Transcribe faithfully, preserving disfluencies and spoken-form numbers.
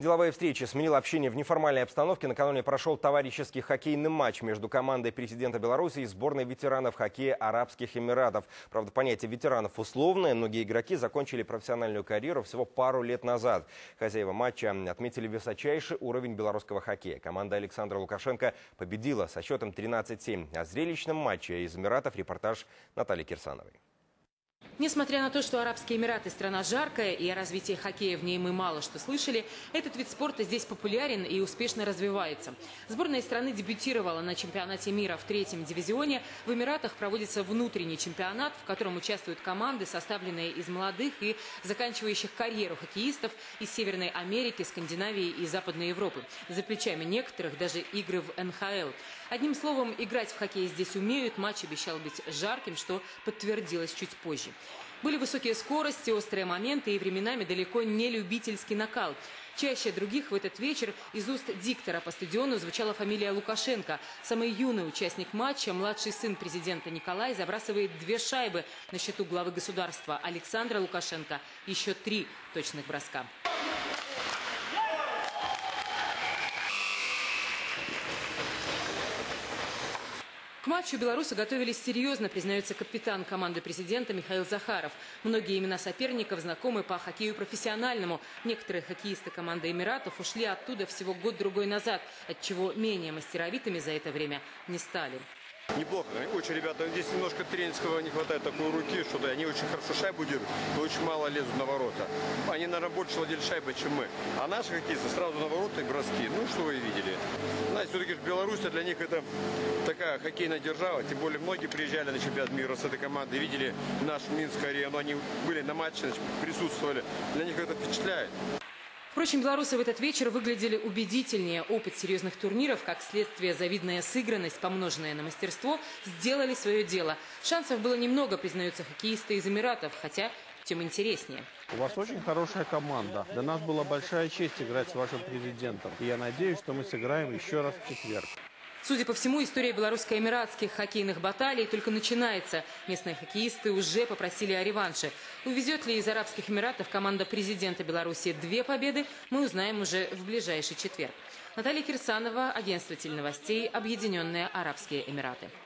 Деловая встреча сменила общение в неформальной обстановке. Накануне прошел товарищеский хоккейный матч между командой президента Беларуси и сборной ветеранов хоккея Арабских Эмиратов. Правда, понятие ветеранов условное. Многие игроки закончили профессиональную карьеру всего пару лет назад. Хозяева матча отметили высочайший уровень белорусского хоккея. Команда Александра Лукашенко победила со счетом тринадцать семь. О зрелищном матче из Эмиратов репортаж Натальи Кирсановой. Несмотря на то, что Арабские Эмираты – страна жаркая и о развитии хоккея в ней мы мало что слышали, этот вид спорта здесь популярен и успешно развивается. Сборная страны дебютировала на чемпионате мира в третьем дивизионе. В Эмиратах проводится внутренний чемпионат, в котором участвуют команды, составленные из молодых и заканчивающих карьеру хоккеистов из Северной Америки, Скандинавии и Западной Европы. За плечами некоторых даже игры в эн ха эл. Одним словом, играть в хоккей здесь умеют. Матч обещал быть жарким, что подтвердилось чуть позже. Были высокие скорости, острые моменты и временами далеко не любительский накал. Чаще других в этот вечер из уст диктора по стадиону звучала фамилия Лукашенко. Самый юный участник матча, младший сын президента Николай, забрасывает две шайбы на счету главы государства Александра Лукашенко. Еще три точных броска. К матчу белорусы готовились серьезно, признается капитан команды президента Михаил Захаров. Многие имена соперников знакомы по хоккею профессиональному. Некоторые хоккеисты команды Эмиратов ушли оттуда всего год-другой назад, отчего менее мастеровитыми за это время не стали. Неплохо. Очень, ребята, здесь немножко тренерского не хватает такой руки, что они очень хорошо шайбу держат, но очень мало лезут на ворота. Они, наверное, больше владели шайбой, чем мы. А наши хоккеисты сразу на ворота и броски. Ну, что вы видели. Знаете, все-таки Беларусь для них это такая хоккейная держава. Тем более, многие приезжали на чемпионат мира с этой командой, видели нашу Минскую арену. Они были на матче, присутствовали. Для них это впечатляет. Впрочем, белорусы в этот вечер выглядели убедительнее. Опыт серьезных турниров, как следствие завидная сыгранность, помноженная на мастерство, сделали свое дело. Шансов было немного, признаются хоккеисты из Эмиратов, хотя тем интереснее. У вас очень хорошая команда. Для нас была большая честь играть с вашим президентом. И я надеюсь, что мы сыграем еще раз в четверг. Судя по всему, история белорусско-эмиратских хоккейных баталий только начинается. Местные хоккеисты уже попросили о реванше. Увезет ли из Арабских Эмиратов команда президента Беларуси две победы, мы узнаем уже в ближайший четверг. Наталья Кирсанова, агентство теленовостей «Объединенные Арабские Эмираты».